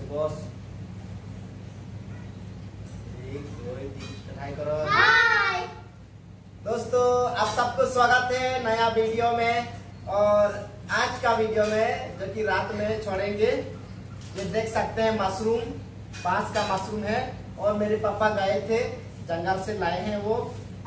बस 1 2 3 हाय करो। हाय दोस्तों, आप सबको स्वागत है नया वीडियो में। और आज का वीडियो में जो कि रात में छोड़ेंगे, ये देख सकते हैं मशरूम, बांस का मशरूम है। और मेरे पापा गए थे जंगल से लाए हैं वो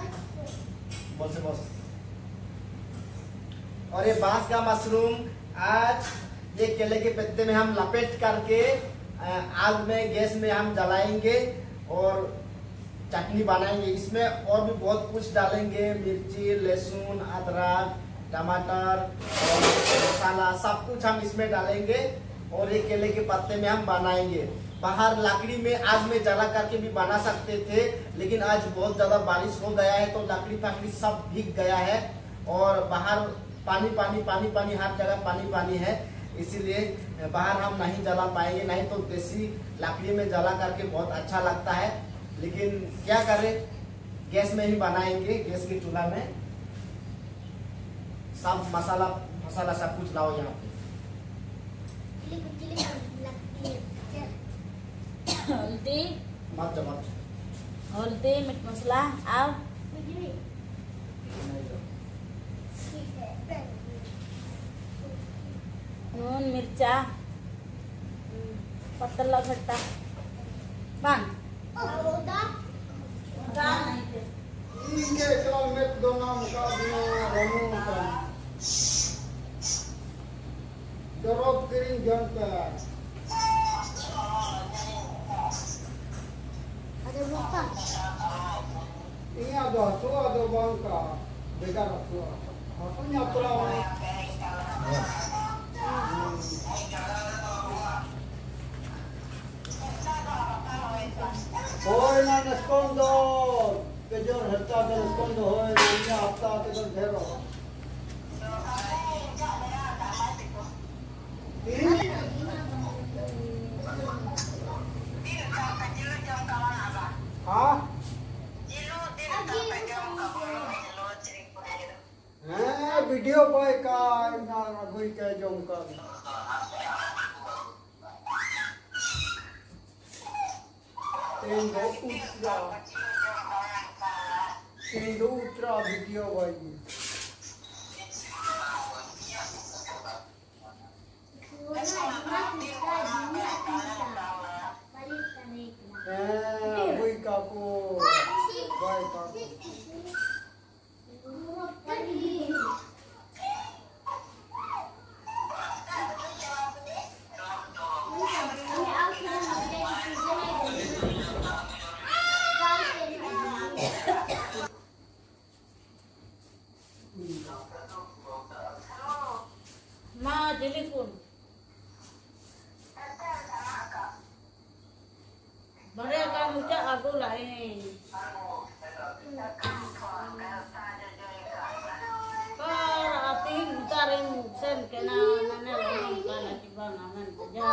बस। और ये बांस का मशरूम आज ये केले के पत्ते में हम लपेट करके आग में गैस में हम जलाएंगे और चटनी बनाएंगे। इसमें और भी बहुत कुछ डालेंगे, मिर्ची, लहसुन, अदरक, टमाटर और मसाला, सब कुछ हम इसमें डालेंगे। और ये केले के पत्ते में हम बनाएंगे। बाहर लकड़ी में आग में जला करके भी बना सकते थे, लेकिन आज बहुत ज्यादा बारिश हो गया है तो लकड़ी फकड़ी सब भीग गया है। और बाहर पानी पानी पानी पानी, हर जगह पानी पानी है, इसीलिए बाहर हम नहीं जला पाएंगे। नहीं तो देसी लकड़ी में जला करके बहुत अच्छा लगता है, लेकिन क्या करें, गैस में ही बनाएंगे। गैस के चूल्हा में सब मसाला सब कुछ लाओ यहाँ पे। हल्दी मत हल्दी मीट मसला और नून मिर्चा पतला खट्टा बांध Hoy na nascondo, que yo hasta que nascondo hoy ya hasta que no quiero. हाँ? वीडियो बॉय का ना कोई कह जो उनका Ultra video boy. Boy kaku, boy kaku. Ma telepon. Bare akan ucap aku lain. Kar ati utarin sen kena nana lain kana tiba ngaman saja.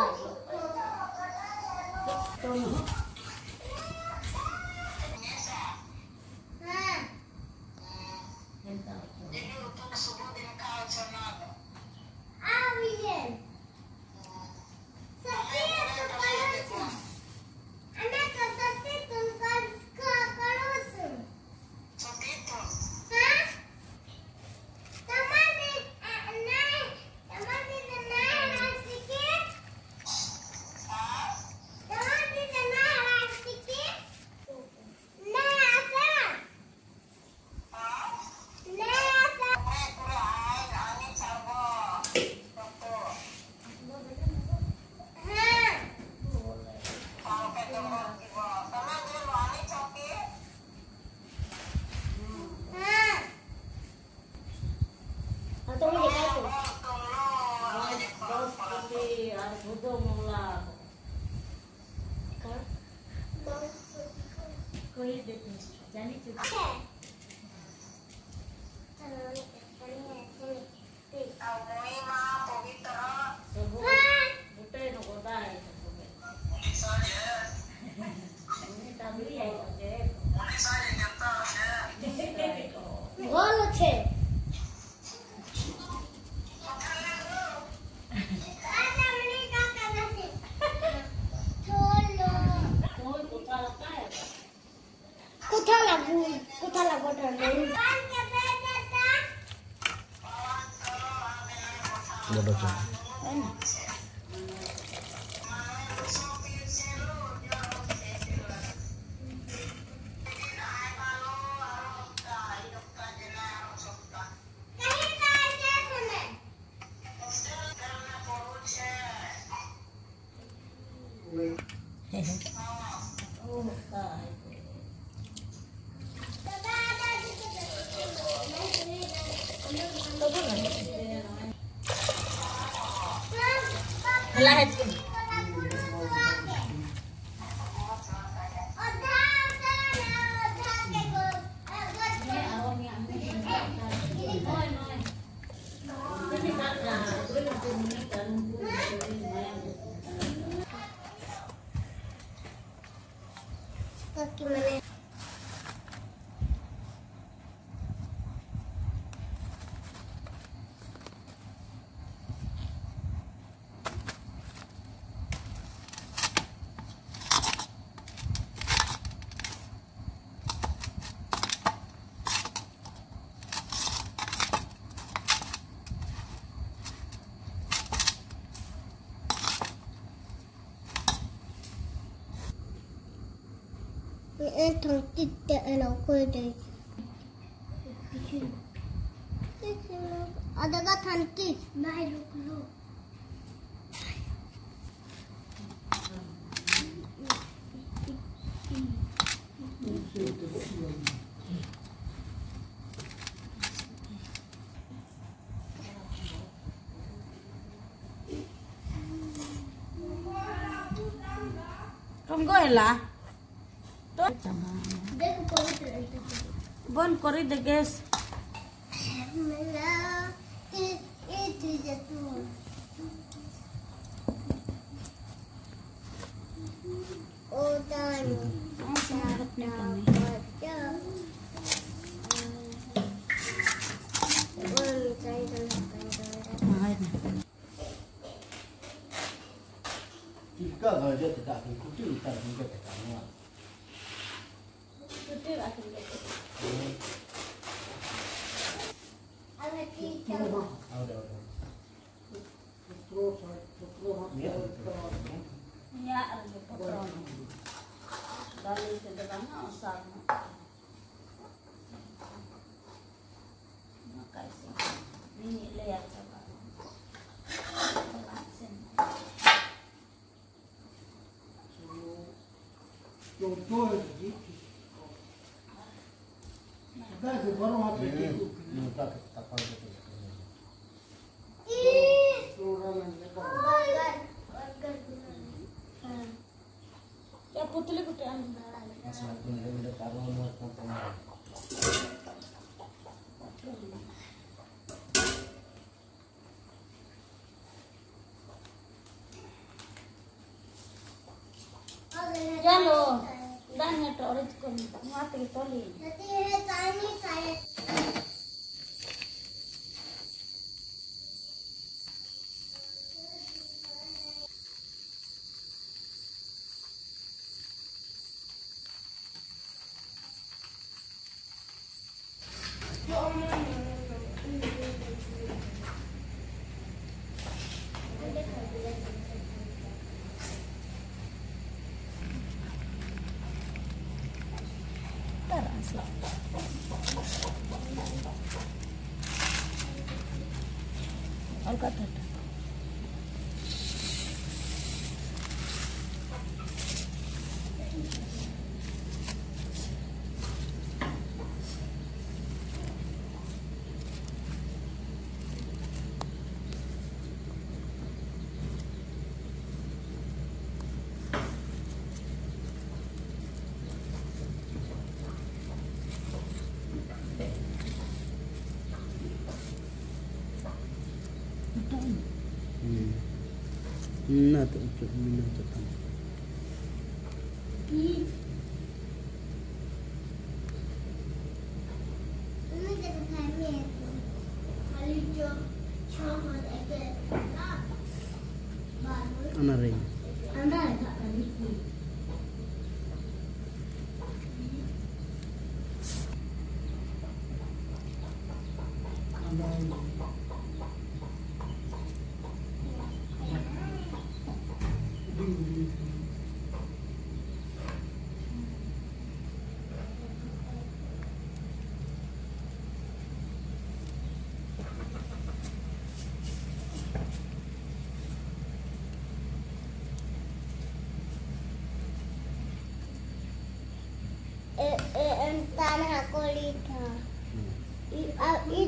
bodoh cuma. Thằng chích chạy nó quên đấy. Ada ka thằng chích mai lúc lúc. Không có là Deख koi terus. bon kori the gas. Mela itu jatuh. Oh dan. Sarap na kami. Mahal na. Jika kerja tidak diikuti, tidak diikuti kamu. Ya, ada potong. Dari sederhana osarnya. Makasih. Ini lihat coba. Ya putli kutu anda. Jalo, dah nyetok orang tu kan, mati toli. Jadi tani saya. Angkat ada. Nah, tu untuk minum tetap. Ini jadi kami itu. Kali cuma ada baru. Anak ring. Anda ada kali ini. Tanah kulita. Ini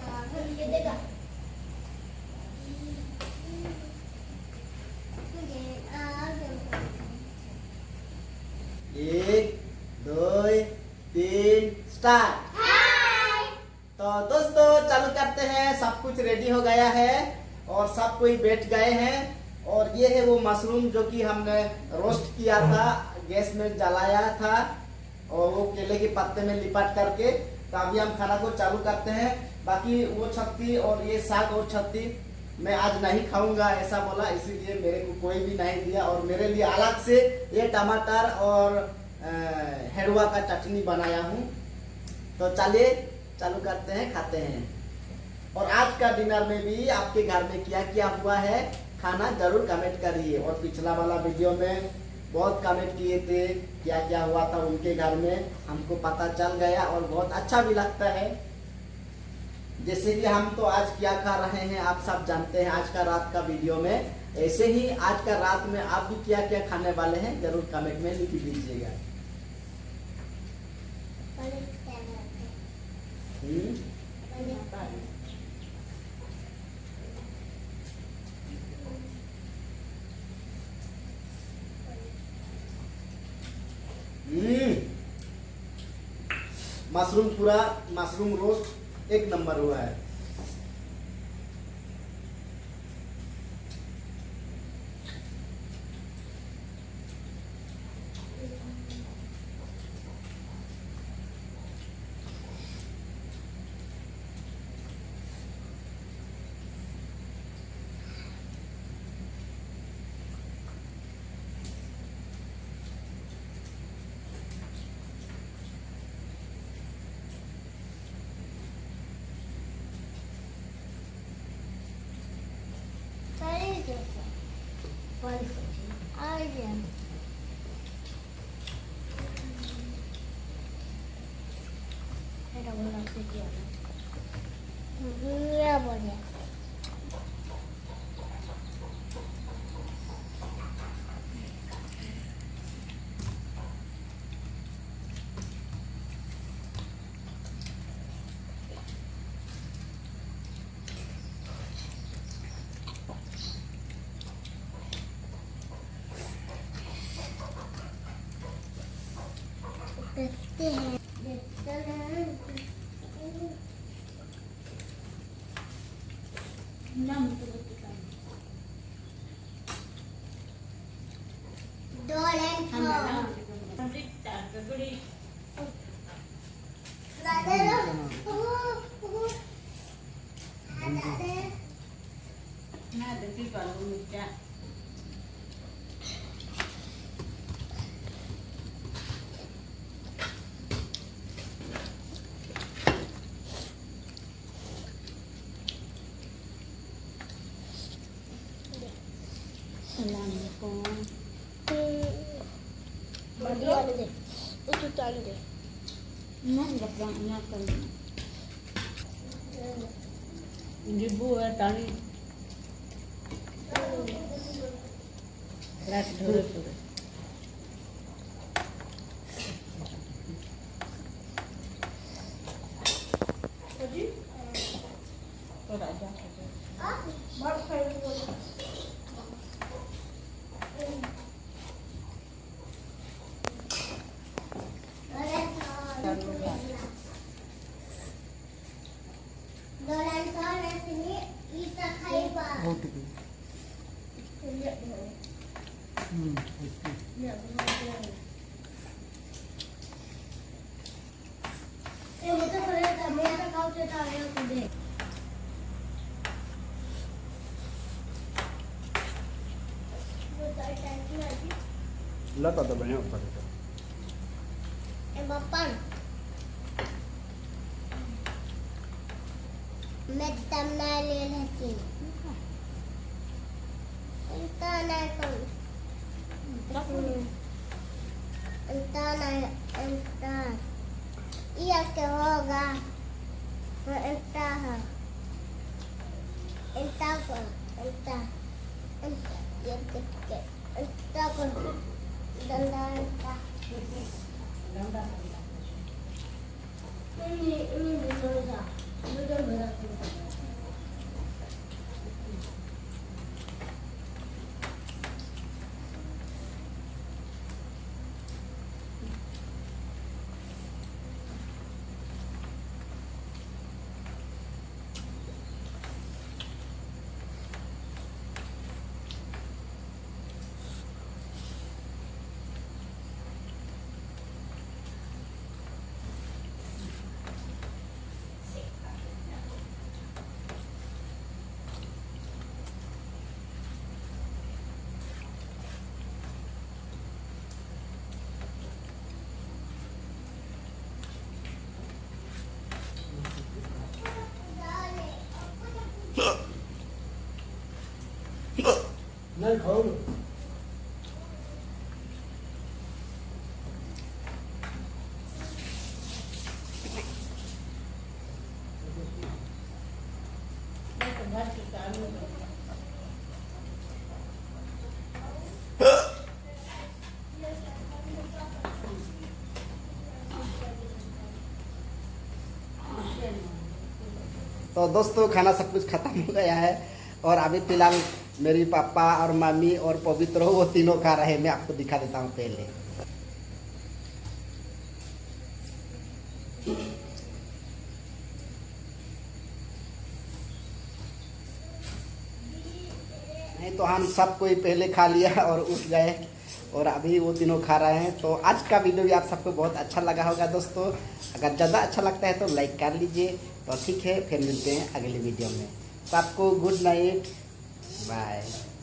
एक दो तीन start. तो दोस्तों चालू करते हैं। सब कुछ रेडी हो गया है और सब कोई बैठ गए हैं। और ये है वो मशरूम जो कि हमने रोस्ट किया था, गैस में जलाया था और वो केले के पत्ते में लिपट करके। तो अभी हम खाना को चालू करते हैं। बाकी वो छत्ती और ये साग और छत्ती मैं आज नहीं खाऊंगा ऐसा बोला, इसीलिए मेरे को कोई भी नहीं दिया। और मेरे लिए अलग से ये टमाटर और हेडुआ का चटनी बनाया हूँ। तो चलिए चालू करते हैं, खाते हैं। और आज का डिनर में भी आपके घर में क्या क्या हुआ है खाना जरूर कमेंट करिए। और पिछला वाला वीडियो में बहुत कमेंट किए थे क्या क्या हुआ था उनके घर में, हमको पता चल गया और बहुत अच्छा भी लगता है। जैसे कि हम तो आज क्या खा रहे हैं आप सब जानते हैं आज का रात का वीडियो में। ऐसे ही आज का रात में आप भी क्या क्या खाने वाले हैं जरूर कमेंट में लिख दीजिएगा। मशरूम पूरा मशरूम रोस्ट एक नंबर हुआ है। Iya boleh. देखते हैं। Itu tadi deh. Enggak banyak kali. Ini buat tadi. Berat dulu. Tadi? Tidak ada. Baru saya buat. लगा तो बढ़िया ऊपर Bapak, Madam Nalil Hasim. Entah nak डंडा नहीं खाओ। तो दोस्तों खाना सब कुछ खत्म हो गया है और अभी फिलहाल मेरी पापा और मम्मी और पवित्र वो तीनों खा रहे हैं। मैं आपको दिखा देता हूँ पहले। नहीं तो हम सब कोई पहले खा लिया और उठ गए और अभी वो तीनों खा रहे हैं। तो आज का वीडियो भी आप सबको बहुत अच्छा लगा होगा दोस्तों। अगर ज़्यादा अच्छा लगता है तो लाइक कर लीजिए। तो ठीक है, फिर मिलते हैं अगले वीडियो में। तो आपको गुड नाइट, बाय।